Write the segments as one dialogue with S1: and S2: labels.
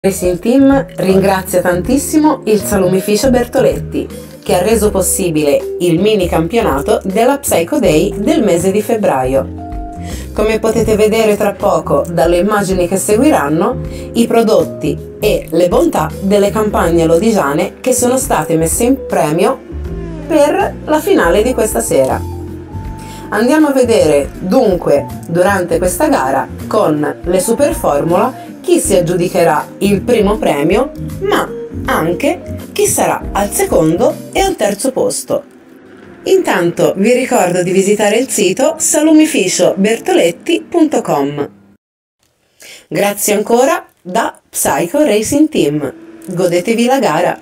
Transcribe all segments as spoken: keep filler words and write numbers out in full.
S1: Racing Team ringrazia tantissimo il salumificio Bertoletti che ha reso possibile il mini campionato della Psycho Day del mese di febbraio. Come potete vedere tra poco dalle immagini che seguiranno, i prodotti e le bontà delle campagne lodigiane che sono state messe in premio per la finale di questa sera. Andiamo a vedere dunque durante questa gara con le Super Formula chi si aggiudicherà il primo premio, ma anche chi sarà al secondo e al terzo posto. Intanto vi ricordo di visitare il sito salumificio bertoletti punto com. Grazie ancora da Psycho Racing Team. Godetevi la gara!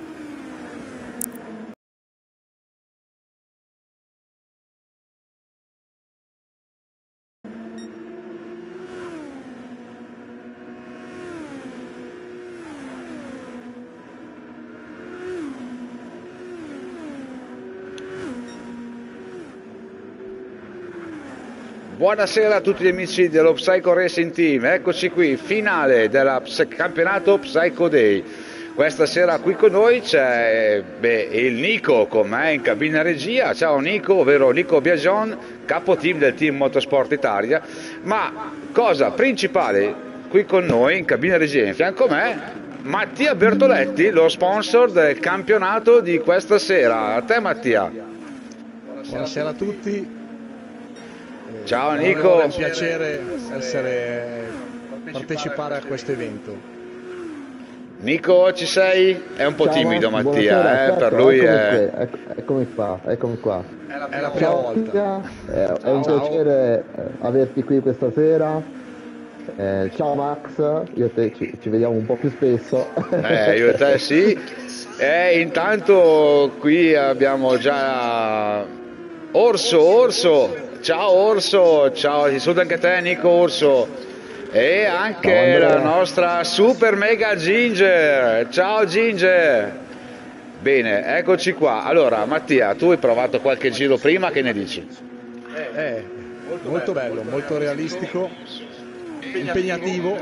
S2: Buonasera a tutti gli amici dello Psycho Racing Team, eccoci qui, finale del campionato Psycho Day. Questa sera qui con noi c'è beh, il Nico con me in cabina regia. Ciao Nico, ovvero Nico Biagion, capo team del Team Motorsport Italia. Ma cosa principale qui con noi in cabina regia in fianco a me, Mattia Bertoletti, lo sponsor del campionato di questa sera. A te Mattia.
S3: Buonasera a tutti.
S2: Ciao Nico,
S3: è un piacere essere, partecipare a questo evento.
S2: Nico, ci sei? È un po'
S4: Ciao,
S2: timido Mattia,
S4: buonasera,
S2: eh?
S4: certo,
S2: Per lui
S4: eccomi
S2: è...
S4: qui, ecco, eccomi qua, eccomi qua.
S3: È la prima, è la prima
S4: Ciao,
S3: volta.
S4: Mattia, eh,
S3: Ciao.
S4: è un piacere eh, averti qui questa sera. Eh, ciao Max, io e te ci, ci vediamo un po' più spesso.
S2: Eh, io e te sì. E intanto qui abbiamo già Orso, Orso. Ciao Orso, ciao, ti saluto anche te Nico Orso e anche
S4: ciao,
S2: la nostra super mega Ginger, ciao Ginger. Bene, eccoci qua. Allora Mattia, tu hai provato qualche giro prima, che ne dici?
S3: Eh, molto bello, molto realistico, impegnativo.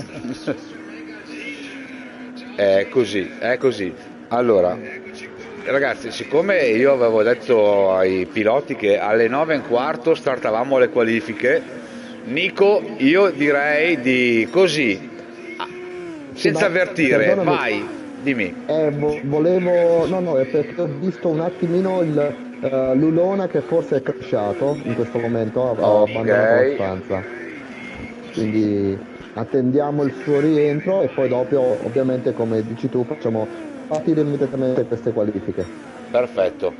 S2: È così, è così. Allora ragazzi, siccome io avevo detto ai piloti che alle nove e un quarto startavamo le qualifiche, Nico, io direi di così, senza avvertire, vai, dimmi.
S4: Eh, vo- volevo, no no, è perché ho visto un attimino il uh, Lulona che forse è crashato in questo momento, ha
S2: Ok.
S4: abbandonato la stanza. Quindi attendiamo il suo rientro e poi dopo, ovviamente, come dici tu, facciamo partire immediatamente queste qualifiche.
S2: Perfetto.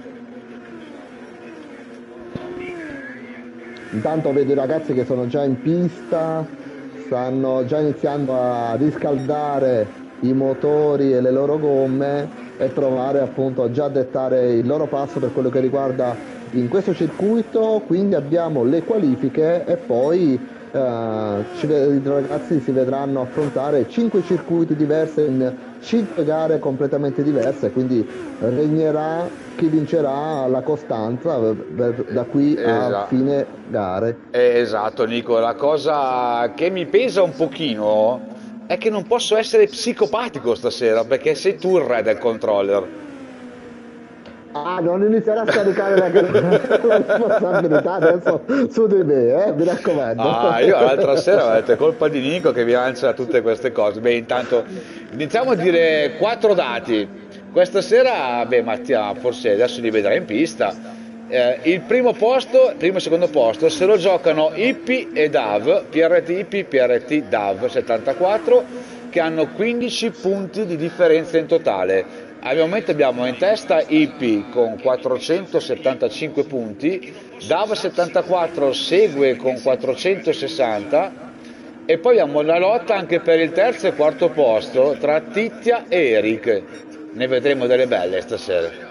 S4: Intanto vedo i ragazzi che sono già in pista, stanno già iniziando a riscaldare i motori e le loro gomme e provare appunto a già dettare il loro passo per quello che riguarda in questo circuito. Quindi abbiamo le qualifiche e poi Uh, ci, i ragazzi si vedranno affrontare cinque circuiti diversi in cinque gare completamente diverse, quindi regnerà chi vincerà la costanza per, da qui
S2: Esatto.
S4: a fine gare.
S2: Eh, esatto Nico, la cosa che mi pesa un pochino è che non posso essere psicopatico stasera perché sei tu il re del controller.
S4: Ah, non iniziare a scaricare la responsabilità adesso su di me, eh? Mi raccomando.
S2: Ah, io l'altra sera ho detto è colpa di Nico che vi lancia tutte queste cose. Beh, intanto iniziamo a dire quattro dati. Questa sera, beh, Mattia, forse adesso li vedrai in pista. Eh, il primo posto, primo e secondo posto, se lo giocano Ippi e Dav, P R T Ippi, P R T Dav settantaquattro, che hanno quindici punti di differenza in totale. Al momento abbiamo in testa Ippi con quattrocentosettantacinque punti, Dav settantaquattro segue con quattrocentosessanta e poi abbiamo la lotta anche per il terzo e quarto posto tra Titia e Eric. Ne vedremo delle belle stasera.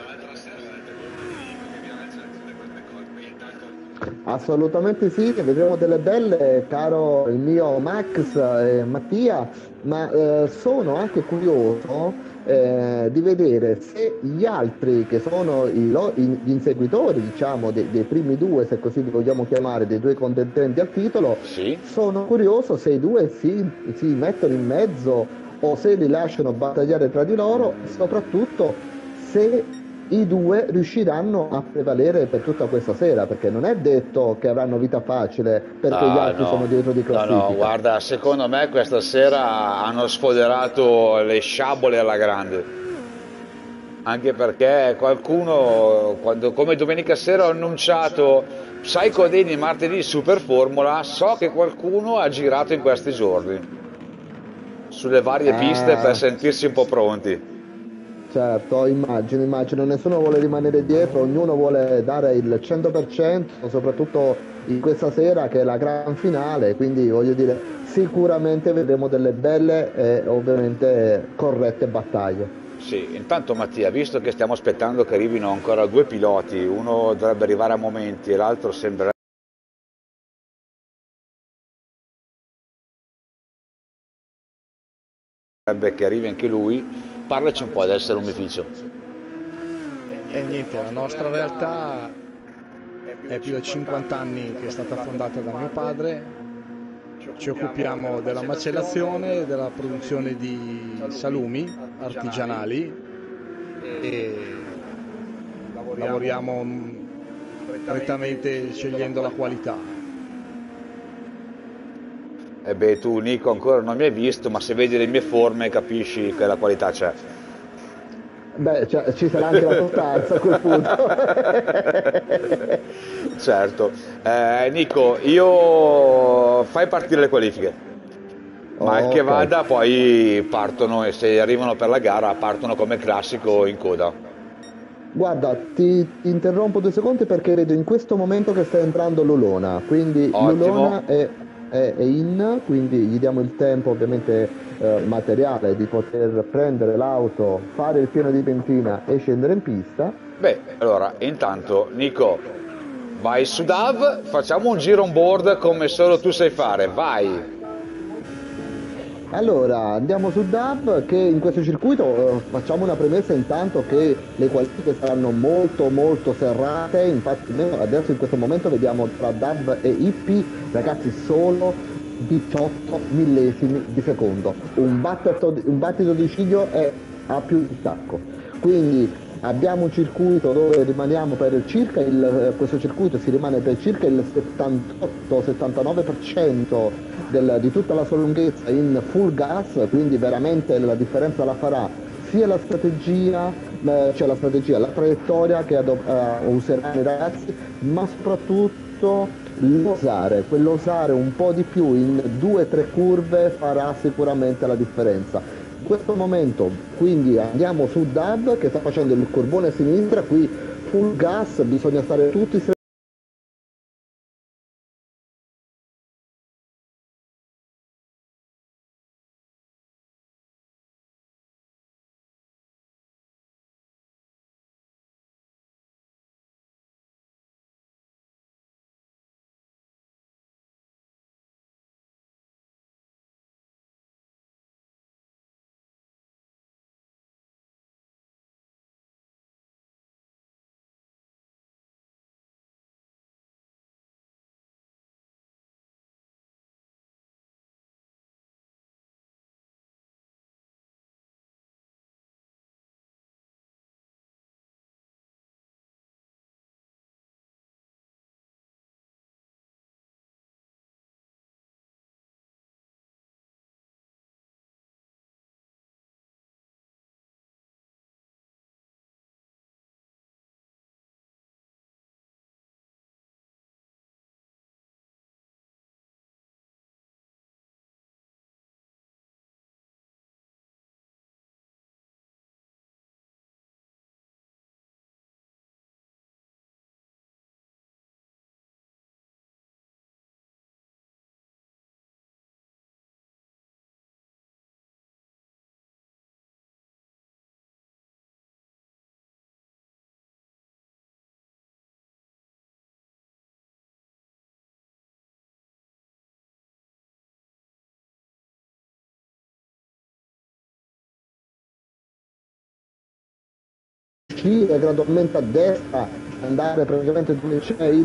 S4: Assolutamente sì, ne vedremo delle belle, caro il mio Max e Mattia, ma eh, sono anche curioso eh, di vedere se gli altri che sono i, lo- i- gli inseguitori, diciamo, dei, dei primi due, se così li vogliamo chiamare, dei due contendenti al titolo,
S2: Sì.
S4: sono curioso se i due si, si mettono in mezzo o se li lasciano battagliare tra di loro, soprattutto se i due riusciranno a prevalere per tutta questa sera, perché non è detto che avranno vita facile perché gli
S2: Ah,
S4: altri sono
S2: no,
S4: dietro di
S2: no, no,
S4: classifica.
S2: guarda, secondo me questa sera hanno sfoderato le sciabole alla grande. Anche perché qualcuno, quando, come domenica sera ho annunciato Psycho Deni martedì Super Formula, so che qualcuno ha girato in questi giorni sulle varie piste per
S4: Eh,
S2: sentirsi un po' pronti.
S4: certo, immagino, immagino, nessuno vuole rimanere dietro, ognuno vuole dare il cento per cento, soprattutto in questa sera che è la gran finale, quindi voglio dire, sicuramente vedremo delle belle e ovviamente corrette battaglie.
S2: Sì, intanto Mattia, visto che stiamo aspettando che arrivino ancora due piloti, uno dovrebbe arrivare a momenti e l'altro sembrerebbe che arrivi anche lui, parlaci un po' del salumificio.
S3: E niente, la nostra realtà è più di cinquanta anni che è stata fondata da mio padre. Ci occupiamo della macellazione, della produzione di salumi artigianali e lavoriamo prettamente scegliendo la qualità.
S2: E beh, tu Nico ancora non mi hai visto, ma se vedi le mie forme capisci che la qualità c'è.
S4: Beh, cioè, ci sarà anche la sostanza a quel punto.
S2: Certo. Eh, Nico, io fai partire le qualifiche. Mal che
S4: Ok.
S2: vada, poi partono e se arrivano per la gara partono come classico in coda.
S4: Guarda, ti, ti interrompo due secondi perché vedo in questo momento che sta entrando Lulona, quindi
S2: Ottimo.
S4: Lulona è, è- è in, quindi gli diamo il tempo ovviamente eh, materiale di poter prendere l'auto, fare il pieno di benzina e scendere in pista.
S2: Beh, allora, intanto Nico, vai su D A V, facciamo un giro on board come solo tu sai fare, vai.
S4: Allora, andiamo su D A V che in questo circuito eh, facciamo una premessa intanto che le qualifiche saranno molto molto serrate, infatti noi adesso in questo momento vediamo tra D A V e I P, ragazzi, solo diciotto millesimi di secondo, un battito, un battito di ciglio è a più distacco, quindi abbiamo un circuito dove rimaniamo per circa il, eh, questo circuito si rimane per circa il settantotto settantanove per cento del- di tutta la sua lunghezza in full gas, quindi veramente la differenza la farà sia la strategia, eh, cioè la strategia, la traiettoria che ado- eh, useranno i ragazzi, ma soprattutto l'osare, quell'osare un po' di più in due o tre curve farà sicuramente la differenza. In questo momento quindi andiamo su D A B che sta facendo il curbone a sinistra, qui full gas, bisogna stare tutti uscire gradualmente a destra, andare praticamente dove c'è il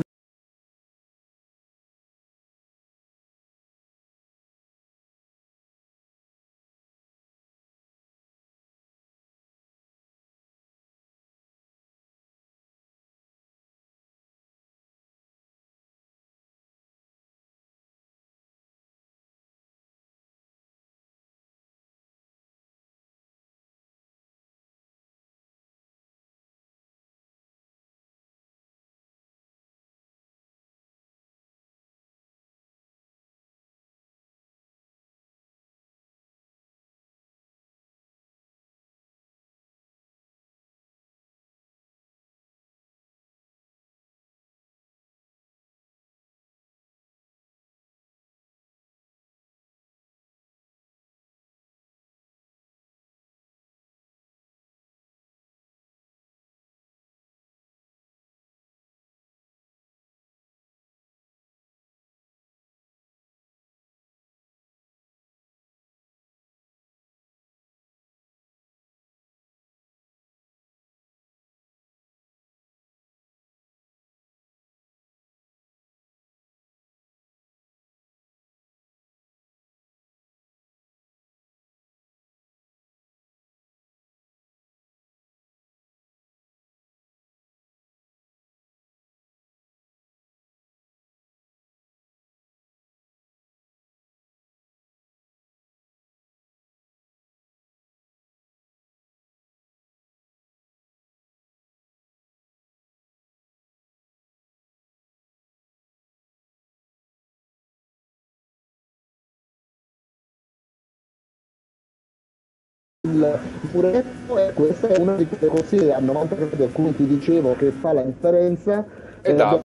S4: il muretto, e questa è una di quelle cose a novanta gradi a cui ti dicevo che fa la differenza.
S2: E
S4: Eh,
S2: dà,